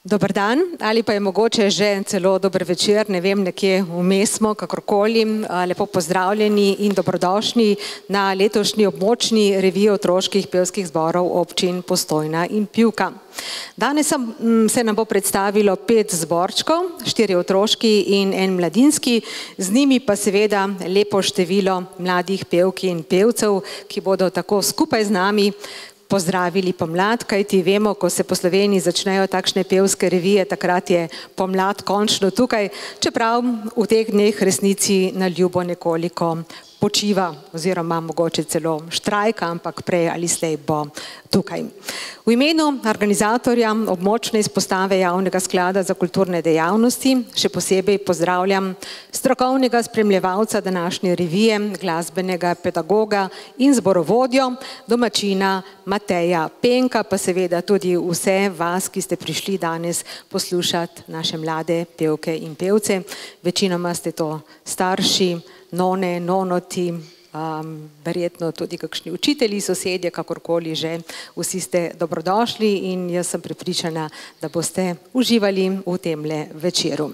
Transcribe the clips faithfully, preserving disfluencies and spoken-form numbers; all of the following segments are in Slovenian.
Dober dan, ali pa je mogoče že celo dober večer, ne vem, nekje vmes smo, kakorkoli. Lepo pozdravljeni in dobrodošli na letošnji območni reviji otroških pevskih zborov občin Postojna in Pivka. Danes se nam bo predstavilo pet zborčkov, štiri otroški in en mladinski, z njimi pa seveda lepo število mladih pevk in pevcev, ki bodo tako skupaj z nami pozdravili pomlad, kajti vemo, ko se po Sloveniji začnejo takšne pevske revije, takrat je pomlad končno tukaj, čeprav v teh dneh resnici na ljubo nekoliko počiva oziroma mogoče celo štrajka, ampak prej ali slej bo tukaj. V imenu organizatorja območne izpostave Javnega sklada za kulturne dejavnosti še posebej pozdravljam strokovnega spremljevalca današnje revije, glasbenega pedagoga in zborovodjo, domačina Mateja Penka, pa seveda tudi vse vas, ki ste prišli danes poslušati naše mlade pevke in pevce. Večinoma ste to starši, none, nonoti, um, verjetno tudi kakšni učitelji, sosedje, kakorkoli že, vsi ste dobrodošli in jaz sem prepričana, da boste uživali v temle večeru.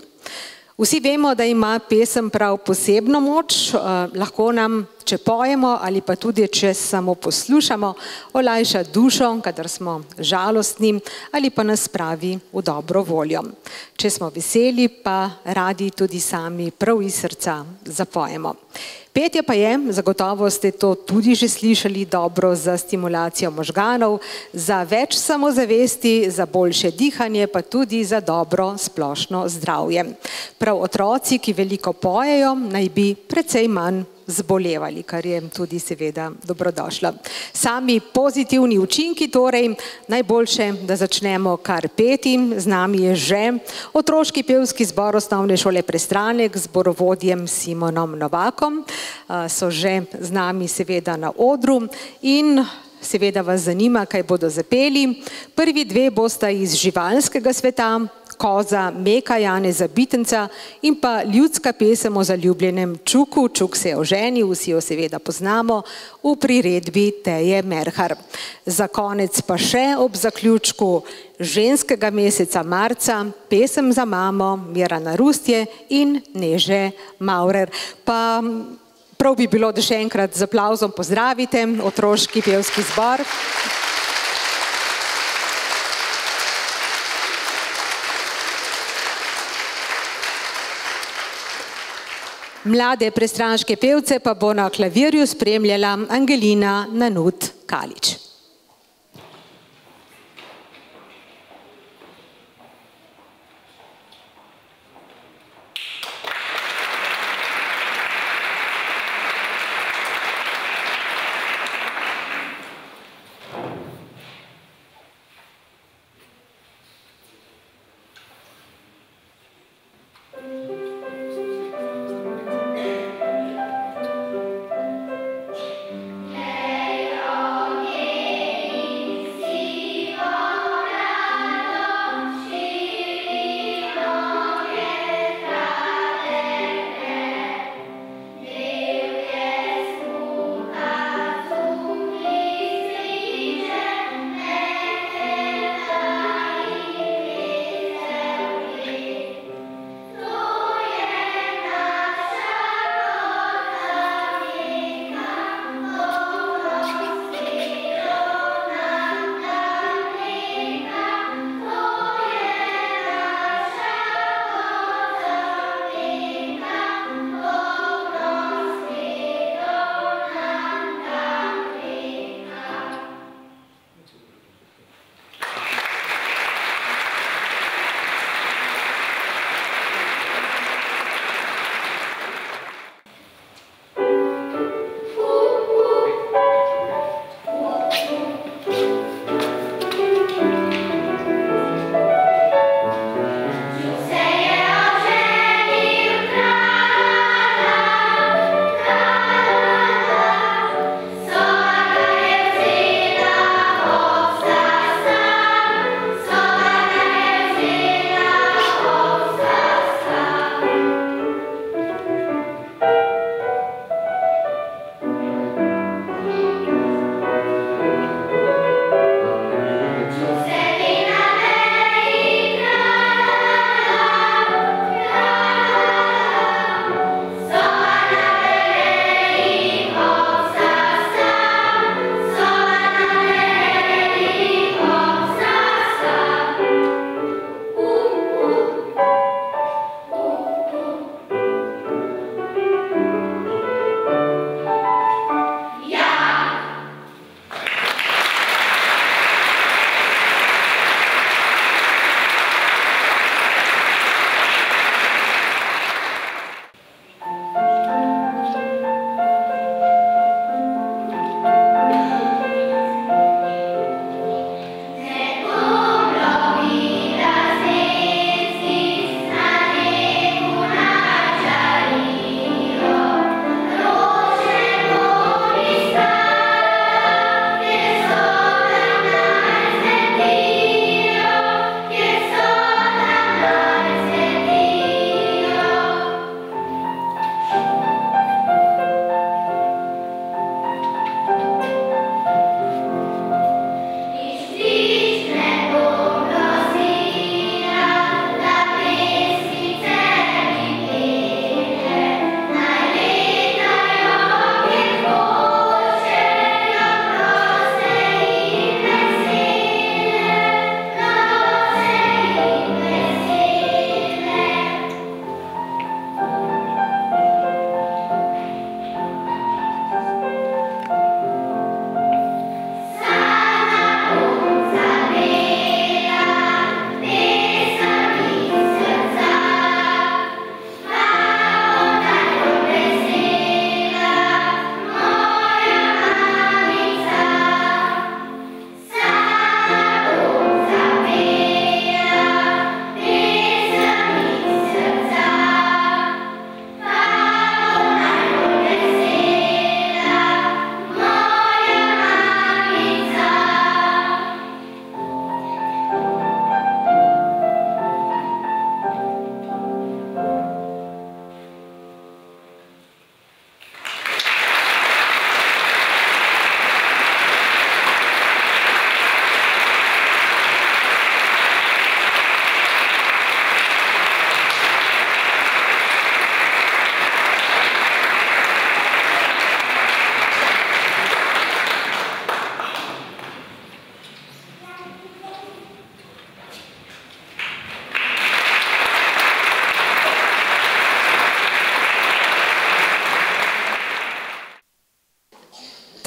Vsi vemo, da ima pesem prav posebno moč, uh, lahko nam, če pojemo ali pa tudi, če samo poslušamo, olajša dušo, kadar smo žalostni ali pa nas spravi v dobro voljo. Če smo veseli, pa radi tudi sami prav iz srca zapojemo. Petje pa je, zagotovo ste to tudi že slišali, dobro za stimulacijo možganov, za več samozavesti, za boljše dihanje, pa tudi za dobro splošno zdravje. Prav otroci, ki veliko pojejo, naj bi precej manj zbolevali, kar je tudi seveda dobrodošlo. Sami pozitivni učinki, torej najboljše, da začnemo kar peti. Z nami je že otroški pevski zbor Osnovne šole Prestranek z zborovodjem Simonom Novakom. So že z nami seveda na odru in seveda vas zanima, kaj bodo zapeli. Prvi dve bosta iz živalskega sveta, Koza Meka Janeza Bitenca in pa ljudska pesem o zaljubljenem Čuku, Čuk se je oženil, vsi jo seveda poznamo, v priredbi Teje Merhar. Za konec pa še ob zaključku ženskega meseca marca pesem za mamo Mirana Rustje in Neže Maurer. Pa prav bi bilo, da še enkrat z aplavzom pozdravite otroški pevski zbor. Mlade prestranške pevce pa bo na klavirju spremljala Angelina Nanut Kalič. May all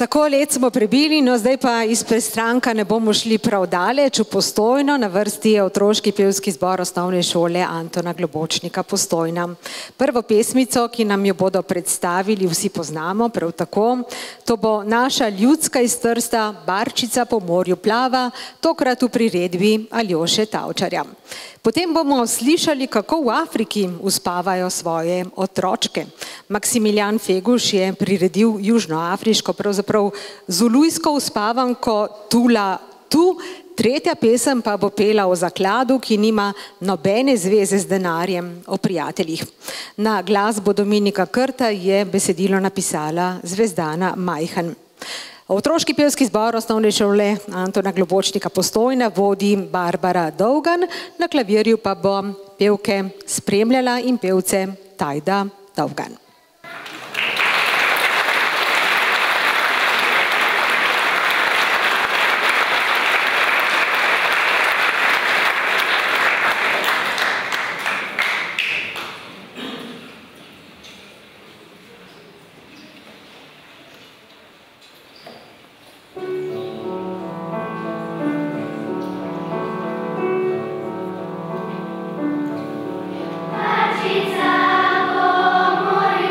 Tako let smo prebili, no zdaj pa izpred stranka ne bomo šli prav daleč, v Postojno, na vrsti je otroški pevski zbor osnovne šole Antona Globočnika Postojna. Prvo pesmico, ki nam jo bodo predstavili, vsi poznamo, prav tako. To bo naša ljudska iz Trsta, Barčica po morju plava, tokrat v priredbi Aljoše Tavčarja. Potem bomo slišali, kako v Afriki uspavajo svoje otročke. Maksimilijan Feguš je priredil južnoafriško, pravzaprav zulujsko uspavanko Tula Tu, tretja pesem pa bo pela o zakladu, ki nima nobene zveze z denarjem, o prijateljih. Na glasbo Dominika Krta je besedilo napisala Zvezdana Majhan. Otroški pevski zbor osnovne šole Antona Globočnika Postojna vodi Barbara Dolgan, na klavirju pa bo pevke spremljala in pevce Tajda Dolgan. Barčica po morju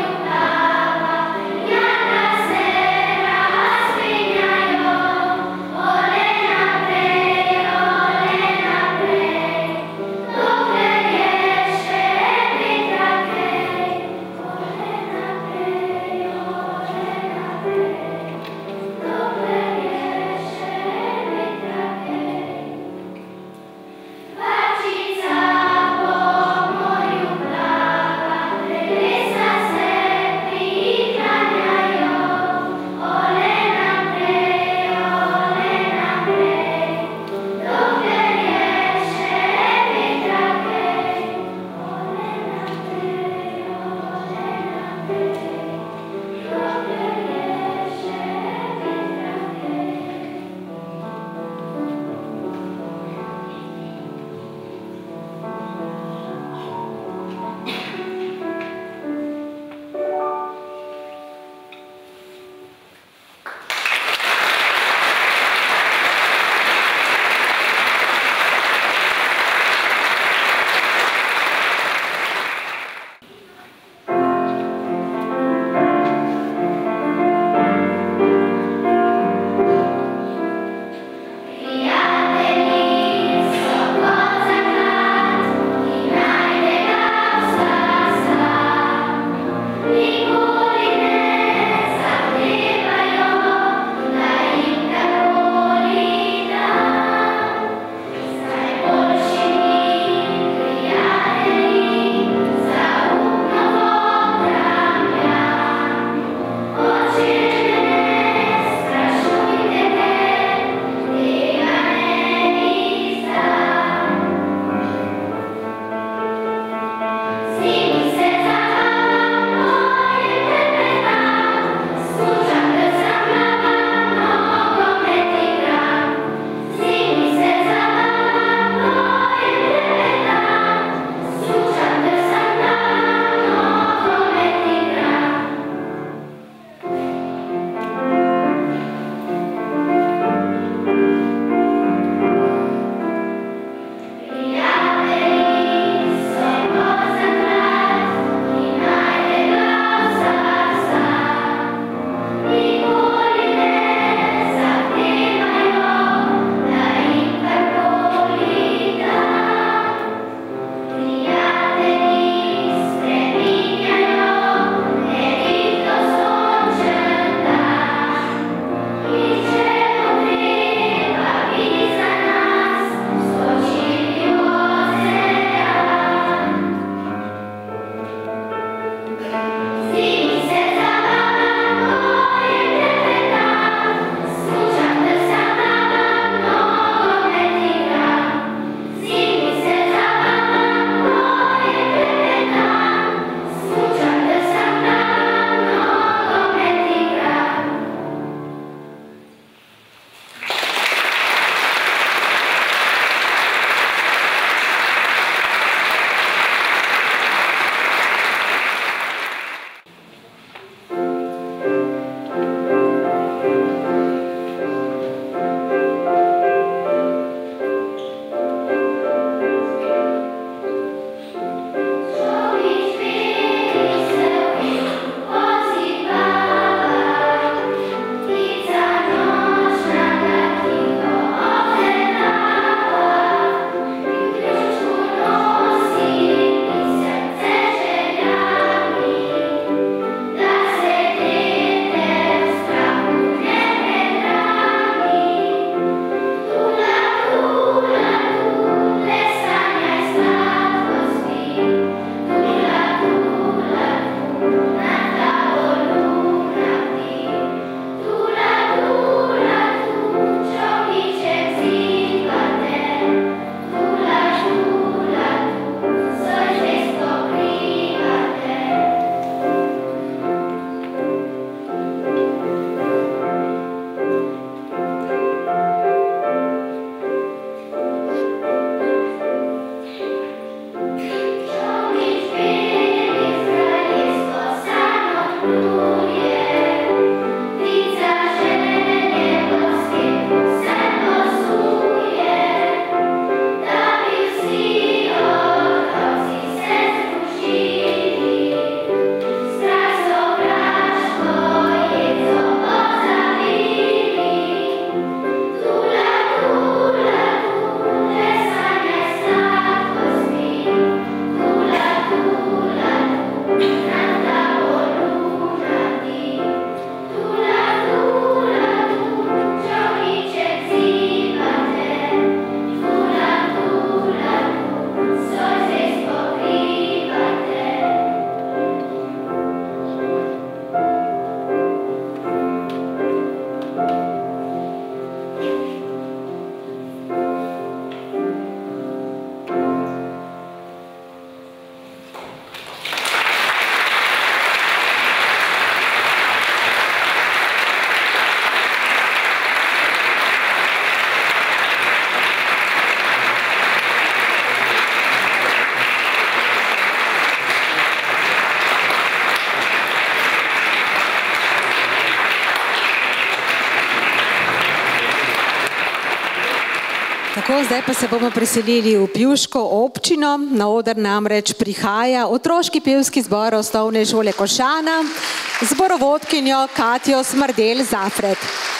Tako, zdaj pa se bomo preselili v pivško občino. Na oder namreč prihaja otroški pevski zbor osnovne šole Košana z zborovodkinjo Katjo Smrdelj Zafret.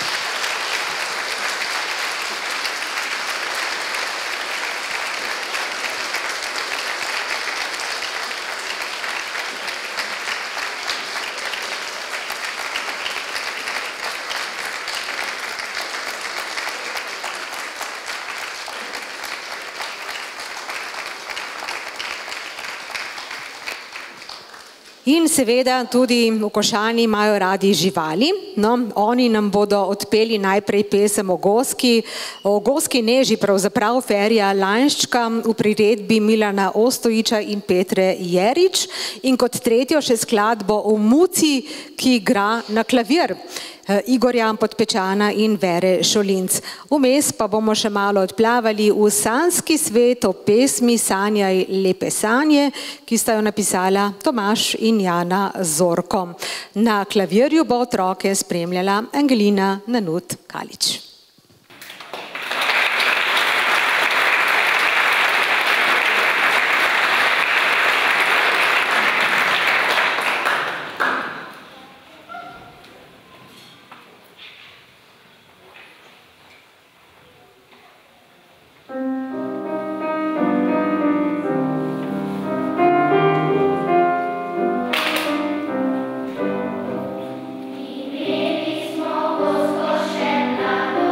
In seveda tudi v Košani imajo radi živali. No, oni nam bodo odpeli najprej pesem o goski, o goski neži, pravzaprav Ferija Lanščka v priredbi Milana Ostojiča in Petre Jerič. In kot tretjo še skladbo o Muci, ki igra na klavir, Igorja Podpečana in Vere Šolinc. Vmes pa bomo še malo odplavali v sanjski svet o pesmi Sanjaj lepe sanje, ki sta jo napisala Tomaž in Jana Zorko. Na klavirju bo otroke spremljala Angelina Nanut-Kalič. Imeli smo gozdo še mlado,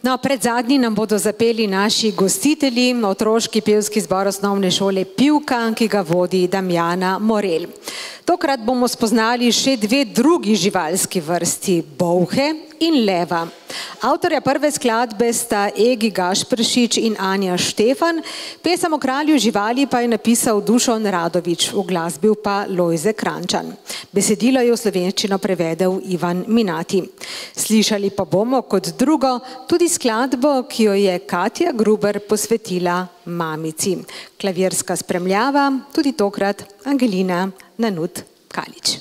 No, pred zadnji nam bodo zapeli naši gostitelji, otroški pevski zbor osnovne šole Pivka, ki ga vodi Damjana Morel. Tokrat bomo spoznali še dve drugi živalski vrsti, bolhe in leva. Avtorja prve skladbe sta Egi Gašperšič in Anja Štefan, pesem o kralju živali pa je napisal Dušan Radovič, uglasbil pa Lojze Kranjčan. Besedilo je v slovenščino prevedel Ivan Minati. Slišali pa bomo kot drugo tudi skladbo, ki jo je Katja Gruber posvetila mamici. Klavirska spremljava, tudi tokrat Angelina Nanut Kalič.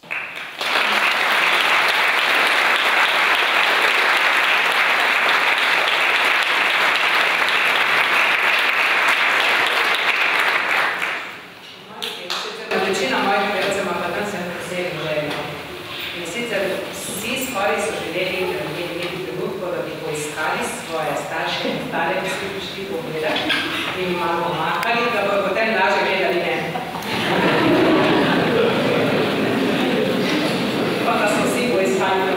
Večina mojih pevcev ima pa tam sem posebno željo. In sicer vsi skoraj so želeli imeti trenutko, da bi poiskali svoje starše in ostale, ki so prišli pogledati in malo pomahali, da bodo potem lažje gledali ne. Pa da smo vsi poiskali.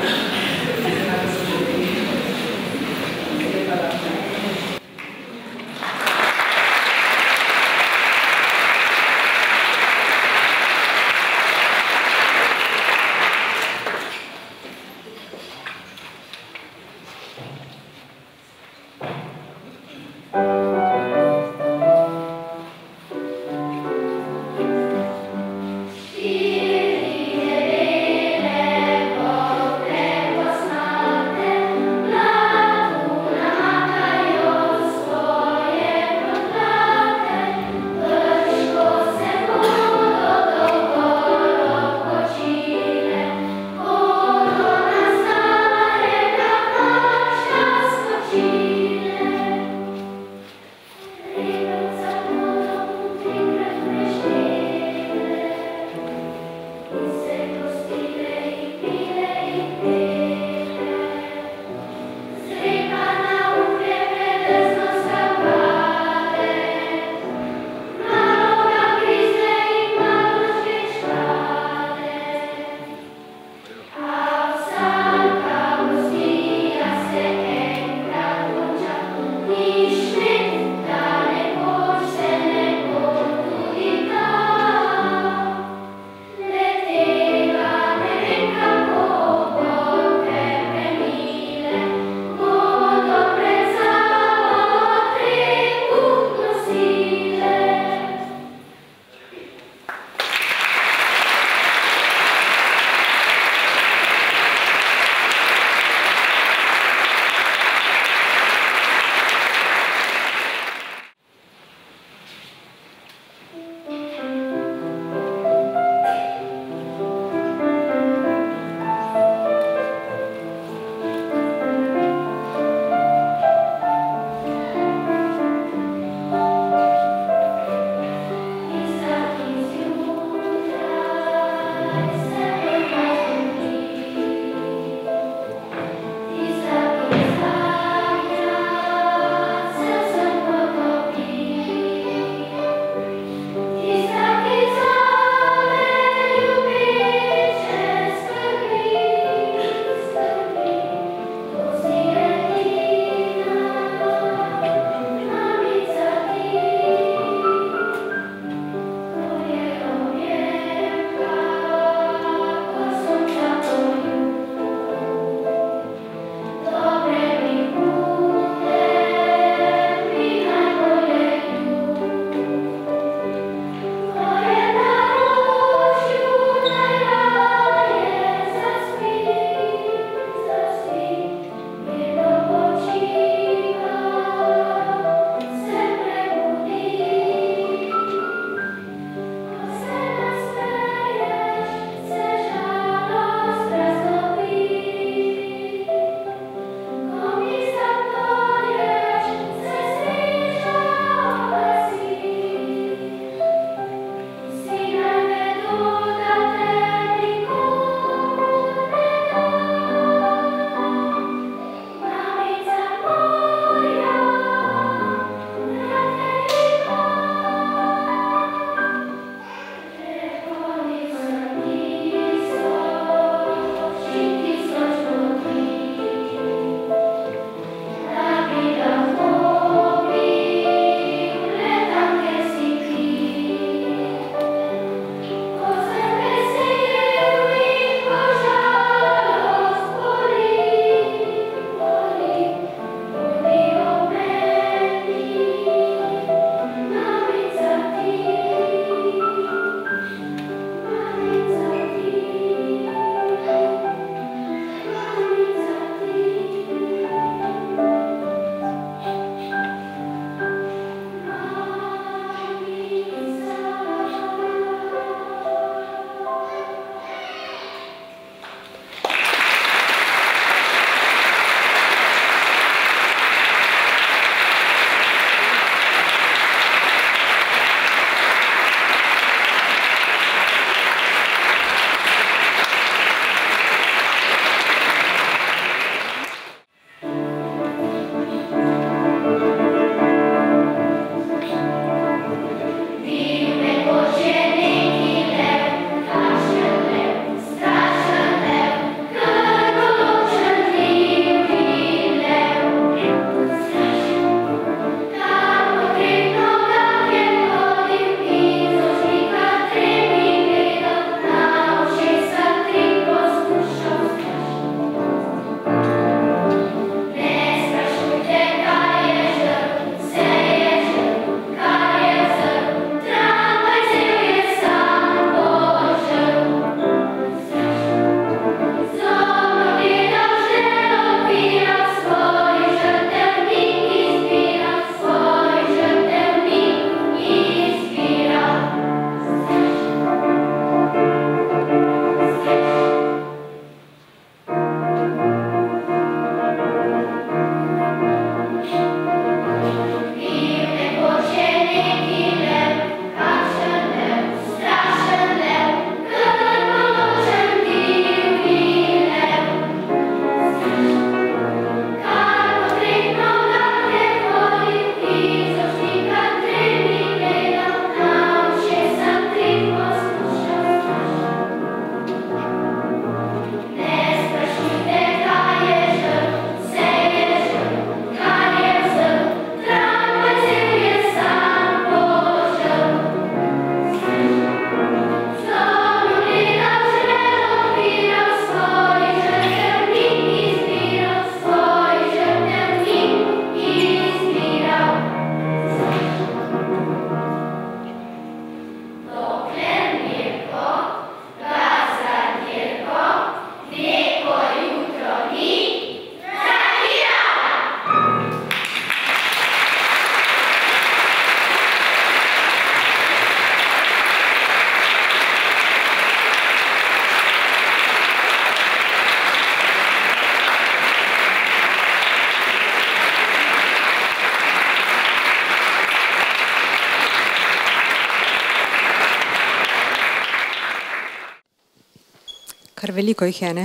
Kar veliko jih je, ne?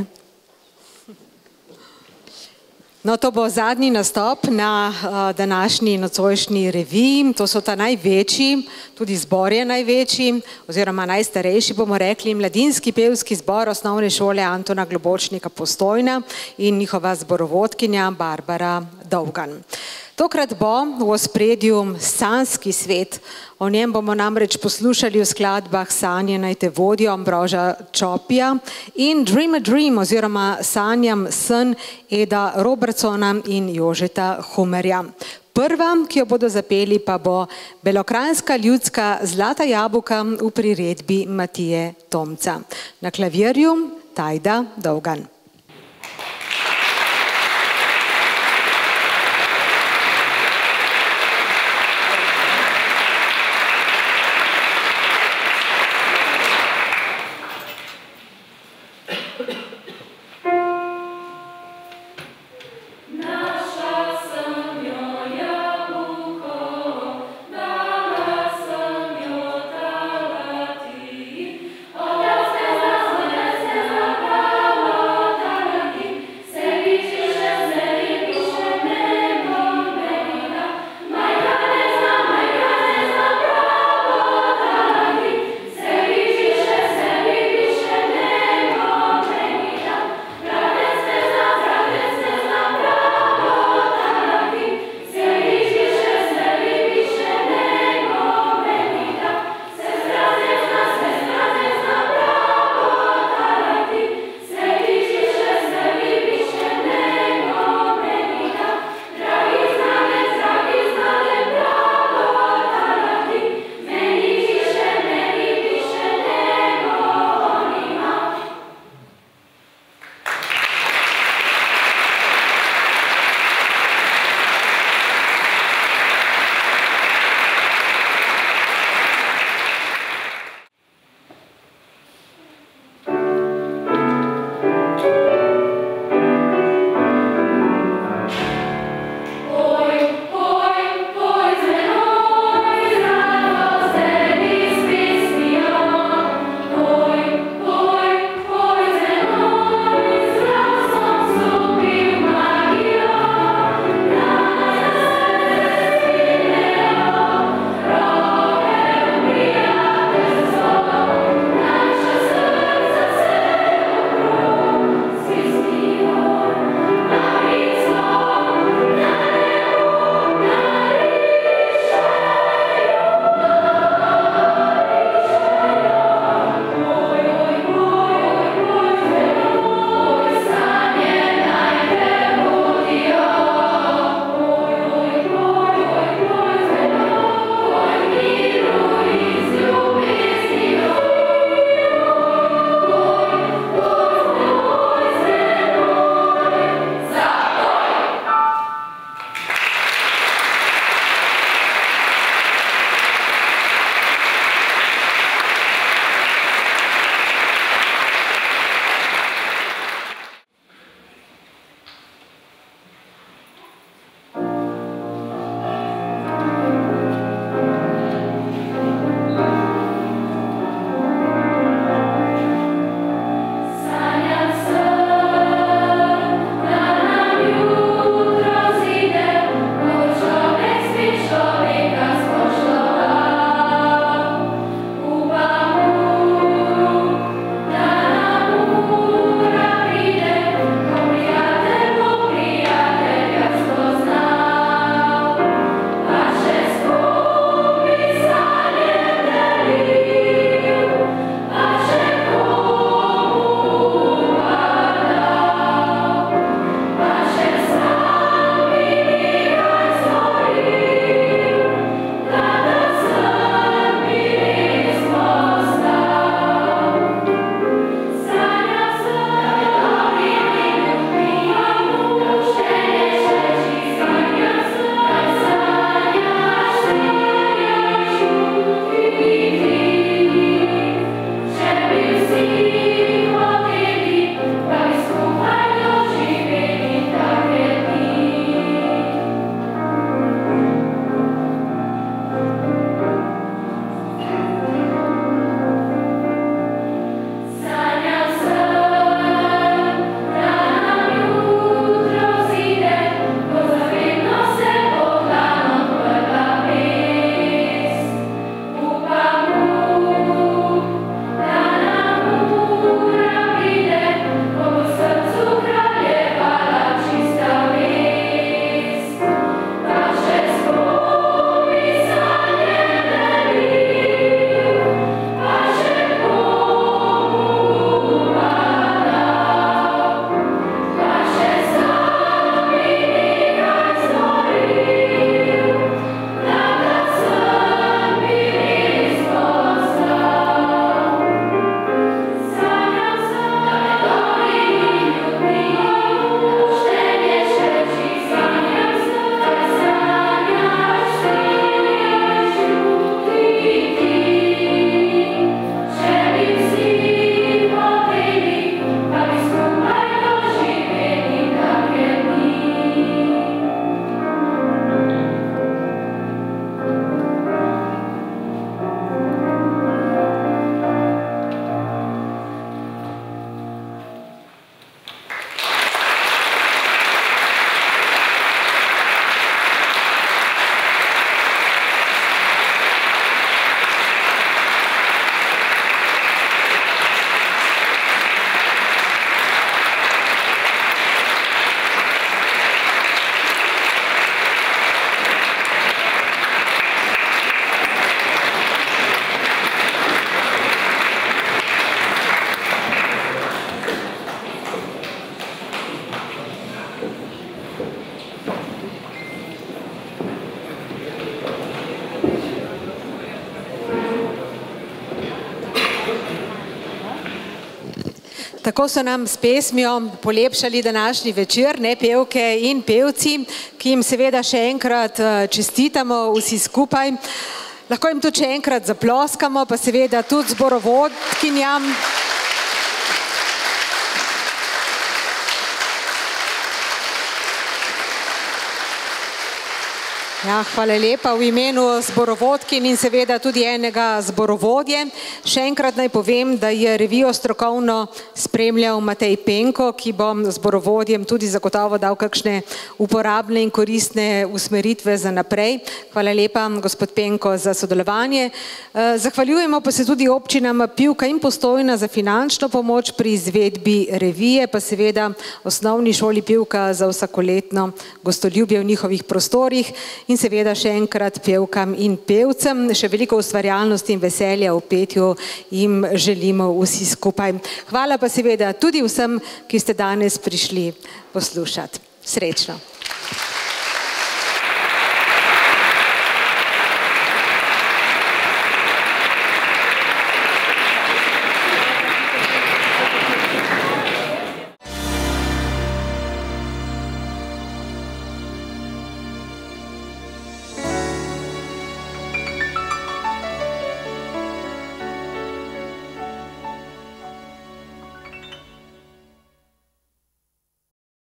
No, to bo zadnji nastop na uh, današnji nocojšnji reviji. To so ta največji, tudi zbor je največji, oziroma najstarejši, bomo rekli, mladinski pevski zbor osnovne šole Antona Globočnika Postojna in njihova zborovodkinja Barbara Dolgan. Tokrat bo v ospredju sanjski svet. O njem bomo namreč poslušali v skladbah Sanje naj te vodijo Ambroža Čopija in Dream a Dream oziroma Sanjam sen Eda Robertsona in Jožeta Humerja. Prva, ki jo bodo zapeli, pa bo belokranjska ljudska Zlata jabuka v priredbi Matije Tomca. Na klavirju Tajda Dolgan. Oh, Tako so nam s pesmijo polepšali današnji večer, ne pevke in pevci, ki jim seveda še enkrat čestitamo vsi skupaj. Lahko jim tudi še enkrat zaploskamo, pa seveda tudi zborovodkinjam. Ja, hvala lepa v imenu zborovodkin in seveda tudi enega zborovodje. Še enkrat naj povem, da je revijo strokovno spremljal Matej Penko, ki bo zborovodjem tudi zagotovo dal kakšne uporabne in koristne usmeritve za naprej. Hvala lepa, gospod Penko, za sodelovanje. Zahvaljujemo pa se tudi občinam Pivka in Postojna za finančno pomoč pri izvedbi revije, pa seveda osnovni šoli Pivka za vsakoletno gostoljubje v njihovih prostorih. In seveda še enkrat pevkam in pevcem, še veliko ustvarjalnosti in veselja v petju jim želimo vsi skupaj. Hvala pa seveda tudi vsem, ki ste danes prišli poslušati. Srečno!